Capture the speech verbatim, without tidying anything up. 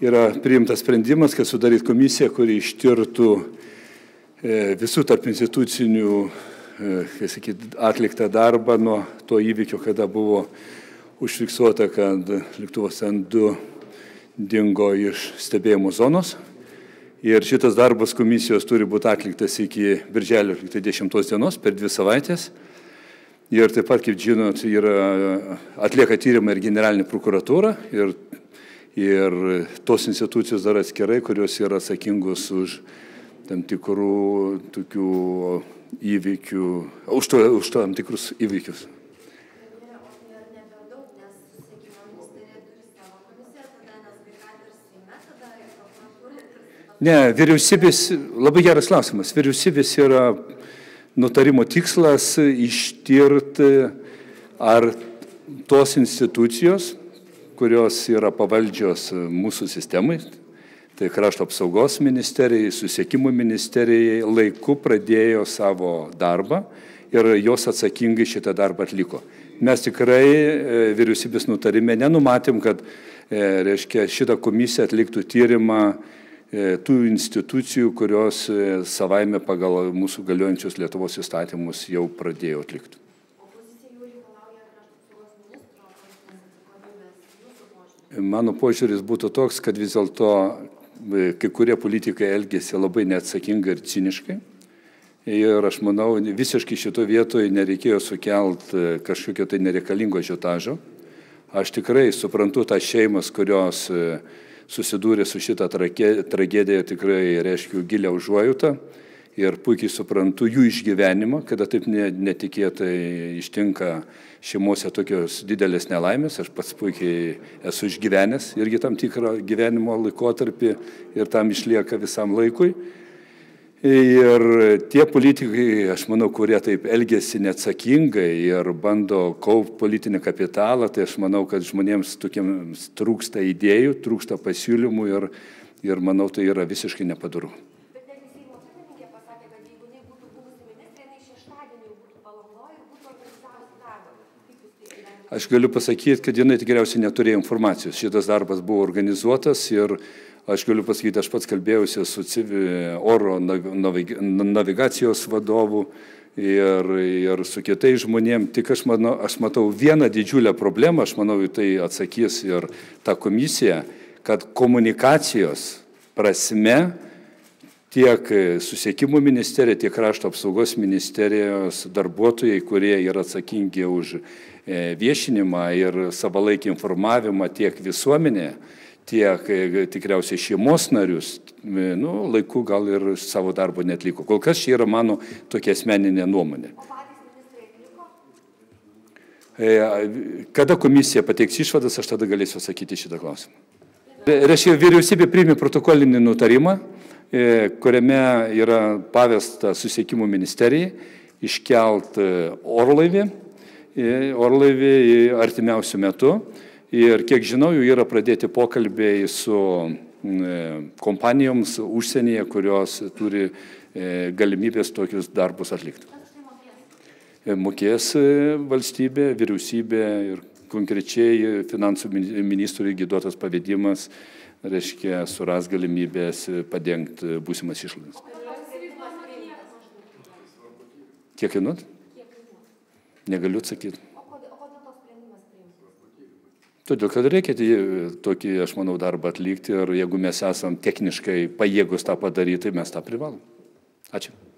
yra priimtas sprendimas, kad sudaryt komisiją, kuri ištirtų visų tarp institucinių, kai sakyt, atliktą darbą nuo to įvykio, kada buvo užfiksuota, kad lėktuvas N du dingo iš stebėjimo zonos. Ir šitas darbas komisijos turi būti atliktas iki birželio dešimtos dienos, per dvi savaitės. Ir taip pat, kaip žinot, yra atlieka tyrimą ir generalinė prokuratūra ir, ir tos institucijos dar atskirai, kurios yra atsakingos už tam tikrų tokių įvykių, už, to, už tam tikrus įvykius. Ne, vyriausybės, labai geras klausimas, vyriausybės yra nutarimo tikslas ištirti, ar tos institucijos, kurios yra pavaldžios mūsų sistemai, tai krašto apsaugos ministerijai, susisiekimo ministerijai, laiku pradėjo savo darbą ir jos atsakingai šitą darbą atliko. Mes tikrai vyriausybės nutarime nenumatėm, kad reiškia, šitą komisiją atliktų tyrimą tų institucijų, kurios savaime pagal mūsų galiojančius Lietuvos įstatymus jau pradėjo atlikti. Mano požiūris būtų toks, kad vis dėlto kai kurie politikai elgėsi labai neatsakingai ir ciniškai. Ir aš manau, visiškai šito vietoje nereikėjo sukelt kažkokio tai nereikalingo ažiotažo. Aš tikrai suprantu tą šeimas, kurios susidūrė su šitą tragediją, tikrai reiškiu gilią užuojautą ir puikiai suprantu jų išgyvenimą, kada taip netikėtai ištinka šeimose tokios didelės nelaimės. Aš pats puikiai esu išgyvenęs irgi tam tikrą gyvenimo laikotarpį ir tam išlieka visam laikui. Ir tie politikai, aš manau, kurie taip elgėsi neatsakingai ir bando kaupti politinį kapitalą, tai aš manau, kad žmonėms tokiems trūksta idėjų, trūksta pasiūlymų ir, ir manau, tai yra visiškai nepadaru. Bet netgi Seimo pirmininkė pasakė, kad jeigu jinai būtų buvusi ministrė, jinai šeštadienį jau būtų Palangoje ir būtų organizavusi darbą. Kaip jūs tai įvertinate? Aš galiu pasakyti, kad jinai tikriausiai neturėjo informacijos. Šitas darbas buvo organizuotas ir aš galiu pasakyti, aš pats kalbėjausi su oro navigacijos vadovu ir, ir su kitais žmonėm. Tik aš, manau, aš matau vieną didžiulę problemą, aš manau, tai atsakys ir ta komisija, kad komunikacijos prasme tiek susisiekimo ministerija, tiek krašto apsaugos ministerijos darbuotojai, kurie yra atsakingi už viešinimą ir savalaikį informavimą tiek visuomenėje, tiek tikriausiai šeimos narius, nu, laiku gal ir savo darbo netliko. Kol kas čia yra mano tokia asmeninė nuomonė. O patys ministrai atliko? Kada komisija pateiks išvadas, aš tada galėsiu atsakyti šitą klausimą. Reiškia, vyriausybė priėmė protokolinį nutarimą, kuriame yra pavesta susisiekimo ministerijai iškelt orlaivį, orlaivį artimiausių metų. Ir kiek žinau, jau yra pradėti pokalbiai su kompanijoms užsienyje, kurios turi galimybės tokius darbus atlikti. Mokės valstybė, vyriausybė ir konkrečiai finansų ministrui duotas pavedimas, reiškia, suras galimybės padengti būsimas išlaidas. Kiek kainuot? Negaliu atsakyti. Todėl, kad reikia tokį, aš manau, darbą atlikti ir jeigu mes esam techniškai pajėgus tą padaryti, mes tą privalom. Ačiū.